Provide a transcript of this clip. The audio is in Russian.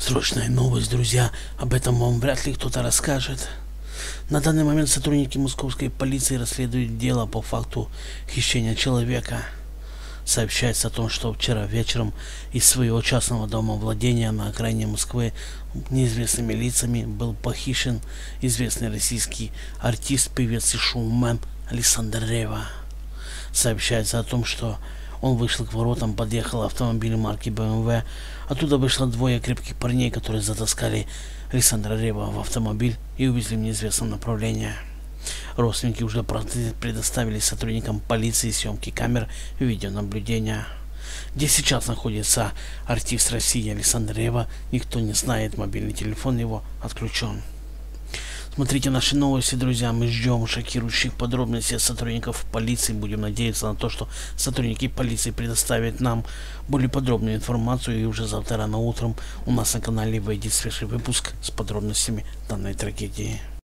Срочная новость, друзья, об этом вам вряд ли кто-то расскажет. На данный момент сотрудники московской полиции расследуют дело по факту хищения человека. Сообщается о том, что вчера вечером из своего частного дома владения на окраине Москвы неизвестными лицами был похищен известный российский артист, певец и шоумен Александр Ревва. Сообщается о том, что он вышел к воротам, подъехал автомобиль марки BMW. Оттуда вышло двое крепких парней, которые затаскали Александра Ревва в автомобиль и увезли в неизвестном направлении. Родственники уже предоставили сотрудникам полиции съемки камер видеонаблюдения. Где сейчас находится артист России Александр Ревва, никто не знает, мобильный телефон его отключен. Смотрите наши новости, друзья, мы ждем шокирующих подробностей от сотрудников полиции. Будем надеяться на то, что сотрудники полиции предоставят нам более подробную информацию, и уже завтра рано утром у нас на канале выйдет свежий выпуск с подробностями данной трагедии.